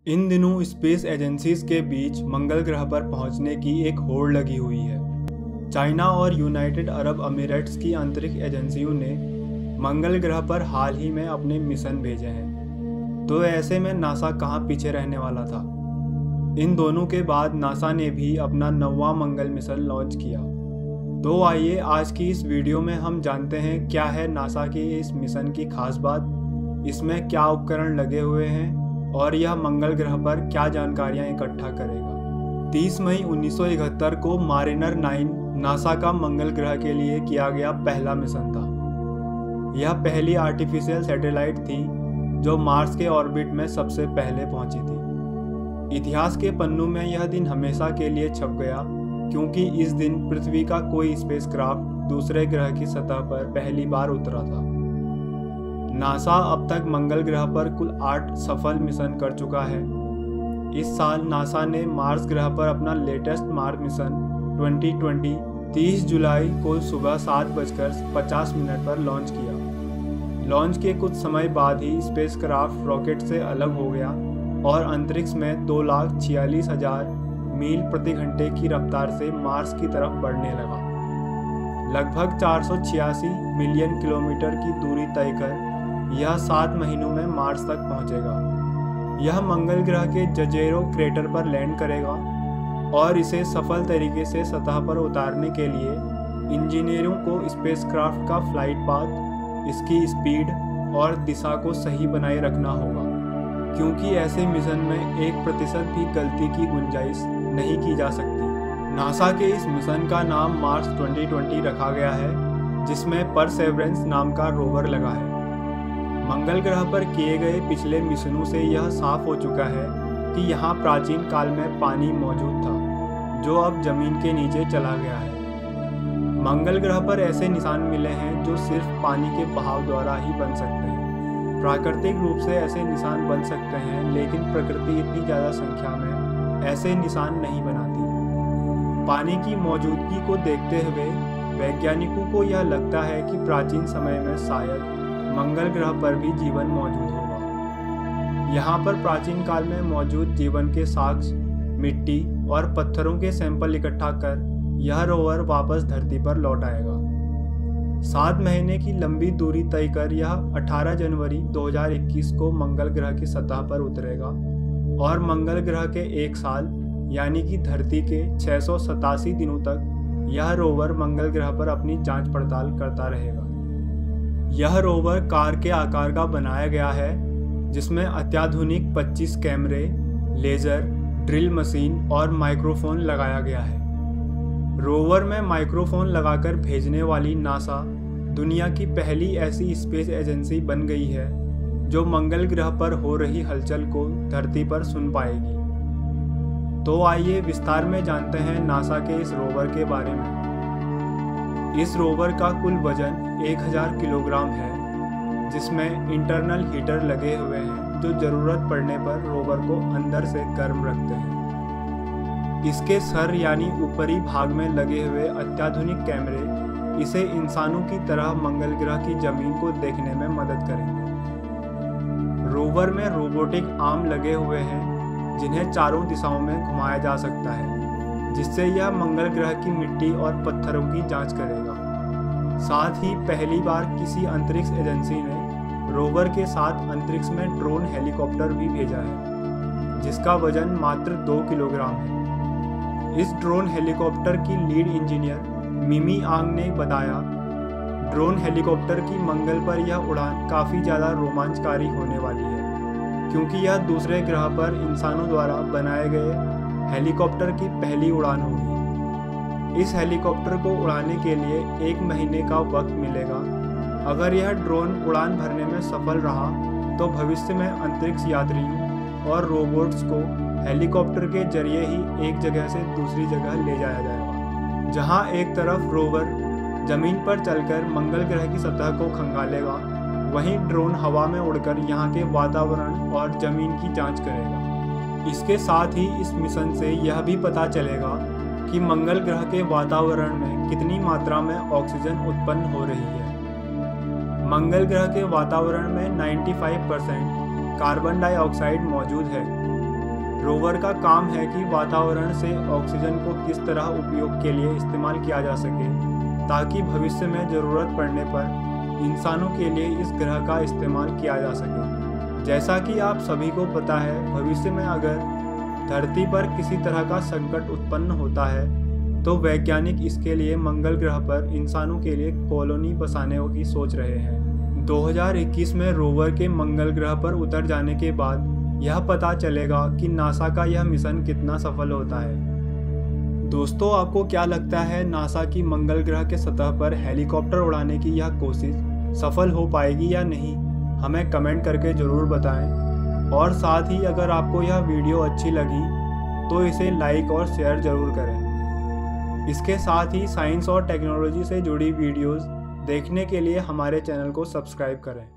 इन दिनों space agencies के बीच मंगल ग्रह पर पहुंचने की एक होड़ लगी हुई है। चाइना और यूनाइटेड अरब अमीरात की अंतरिक्ष एजेंसियों ने मंगल ग्रह पर हाल ही में अपने मिशन भेजे हैं, तो ऐसे में नासा कहां पीछे रहने वाला था। इन दोनों के बाद नासा ने भी अपना 9वां मंगल मिशन लॉन्च किया। तो आइए आज की इस वीडियो में हम जानते हैं क्या है नासा के इस मिशन की खास बात, इसमें क्या उपकरण लगे हुए हैं और यह मंगल ग्रह पर क्या जानकारियां इकट्ठा करेगा। 30 मई 1971 को मारिनर 9 नासा का मंगल ग्रह के लिए किया गया पहला मिशन था। यह पहली आर्टिफिशियल सैटेलाइट थी जो मार्स के ऑर्बिट में सबसे पहले पहुंची थी। इतिहास के पन्नों में यह दिन हमेशा के लिए छप गया, क्योंकि इस दिन पृथ्वी का कोई स्पेसक्राफ्ट दूसरे ग्रह की सतह पर पहली बार उतरा था। नासा अब तक मंगल ग्रह पर कुल 8 सफल मिशन कर चुका है। इस साल नासा ने मार्स ग्रह पर अपना लेटेस्ट मार्स मिशन 2020 30 जुलाई को सुबह 7:50 पर लॉन्च किया। लॉन्च के कुछ समय बाद ही स्पेसक्राफ्ट रॉकेट से अलग हो गया और अंतरिक्ष में 2,46,000 मील प्रति घंटे की रफ्तार से मार्स की तरफ बढ़ने लगा। लगभग 486 मिलियन किलोमीटर की दूरी तय कर यह 7 महीनों में मार्स तक पहुंचेगा। यह मंगल ग्रह के जजेरो क्रेटर पर लैंड करेगा और इसे सफल तरीके से सतह पर उतारने के लिए इंजीनियरों को स्पेसक्राफ्ट का फ्लाइट पाथ, इसकी स्पीड और दिशा को सही बनाए रखना होगा, क्योंकि ऐसे मिशन में 1% भी गलती की गुंजाइश नहीं की जा सकती। नासा के इस मिशन का नाम मार्स 2020 रखा गया है, जिसमें परसेवरेंस नाम का रोवर लगा है। मंगल ग्रह पर किए गए पिछले मिशनों से यह साफ हो चुका है कि यहाँ प्राचीन काल में पानी मौजूद था, जो अब जमीन के नीचे चला गया है। मंगल ग्रह पर ऐसे निशान मिले हैं जो सिर्फ पानी के बहाव द्वारा ही बन सकते हैं। प्राकृतिक रूप से ऐसे निशान बन सकते हैं, लेकिन प्रकृति इतनी ज़्यादा संख्या में ऐसे निशान नहीं बनाती। पानी की मौजूदगी को देखते हुए वैज्ञानिकों को यह लगता है कि प्राचीन समय में शायद मंगल ग्रह पर भी जीवन मौजूद होगा। यहाँ पर प्राचीन काल में मौजूद जीवन के साक्ष्य, मिट्टी और पत्थरों के सैंपल इकट्ठा कर यह रोवर वापस धरती पर लौट आएगा। 7 महीने की लंबी दूरी तय कर यह 18 जनवरी 2021 को मंगल ग्रह की सतह पर उतरेगा और मंगल ग्रह के 1 साल यानी कि धरती के 687 दिनों तक यह रोवर मंगल ग्रह पर अपनी जांच पड़ताल करता रहेगा। यह रोवर कार के आकार का बनाया गया है, जिसमें अत्याधुनिक 25 कैमरे, लेजर, ड्रिल मशीन और माइक्रोफोन लगाया गया है। रोवर में माइक्रोफोन लगाकर भेजने वाली नासा दुनिया की पहली ऐसी स्पेस एजेंसी बन गई है जो मंगल ग्रह पर हो रही हलचल को धरती पर सुन पाएगी। तो आइए विस्तार में जानते हैं नासा के इस रोवर के बारे में। इस रोवर का कुल वजन 1000 किलोग्राम है, जिसमें इंटरनल हीटर लगे हुए हैं जो जरूरत पड़ने पर रोवर को अंदर से गर्म रखते हैं। इसके सर यानी ऊपरी भाग में लगे हुए अत्याधुनिक कैमरे इसे इंसानों की तरह मंगल ग्रह की जमीन को देखने में मदद करेंगे। रोवर में रोबोटिक आर्म लगे हुए हैं, जिन्हें चारों दिशाओं में घुमाया जा सकता है, जिससे यह मंगल ग्रह की मिट्टी और पत्थरों की जांच करेगा। साथ ही पहली बार किसी अंतरिक्ष एजेंसी ने रोवर के साथ अंतरिक्ष में ड्रोन हेलीकॉप्टर भी भेजा है, जिसका वजन मात्र 2 किलोग्राम है। इस ड्रोन हेलीकॉप्टर की लीड इंजीनियर मिमी आंग ने बताया, ड्रोन हेलीकॉप्टर की मंगल पर यह उड़ान काफ़ी ज़्यादा रोमांचकारी होने वाली है, क्योंकि यह दूसरे ग्रह पर इंसानों द्वारा बनाए गए हेलीकॉप्टर की पहली उड़ान होगी। इस हेलीकॉप्टर को उड़ाने के लिए 1 महीने का वक्त मिलेगा। अगर यह ड्रोन उड़ान भरने में सफल रहा तो भविष्य में अंतरिक्ष यात्रियों और रोबोट्स को हेलीकॉप्टर के जरिए ही एक जगह से दूसरी जगह ले जाया जाएगा। जहां एक तरफ रोवर जमीन पर चलकर मंगल ग्रह की सतह को खंगालेगा, वहीं ड्रोन हवा में उड़कर यहाँ के वातावरण और जमीन की जाँच करेगा। इसके साथ ही इस मिशन से यह भी पता चलेगा कि मंगल ग्रह के वातावरण में कितनी मात्रा में ऑक्सीजन उत्पन्न हो रही है। मंगल ग्रह के वातावरण में 95% कार्बन डाइऑक्साइड मौजूद है, रोवर का काम है कि वातावरण से ऑक्सीजन को किस तरह उपयोग के लिए इस्तेमाल किया जा सके ताकि भविष्य में ज़रूरत पड़ने पर इंसानों के लिए इस ग्रह का इस्तेमाल किया जा सके। जैसा कि आप सभी को पता है, भविष्य में अगर धरती पर किसी तरह का संकट उत्पन्न होता है तो वैज्ञानिक इसके लिए मंगल ग्रह पर इंसानों के लिए कॉलोनी बसाने की सोच रहे हैं। 2021 में रोवर के मंगल ग्रह पर उतर जाने के बाद यह पता चलेगा कि नासा का यह मिशन कितना सफल होता है। दोस्तों, आपको क्या लगता है, नासा की मंगल ग्रह के सतह पर हेलीकॉप्टर उड़ाने की यह कोशिश सफल हो पाएगी या नहीं? हमें कमेंट करके ज़रूर बताएं। और साथ ही अगर आपको यह वीडियो अच्छी लगी तो इसे लाइक और शेयर ज़रूर करें। इसके साथ ही साइंस और टेक्नोलॉजी से जुड़ी वीडियोस देखने के लिए हमारे चैनल को सब्सक्राइब करें।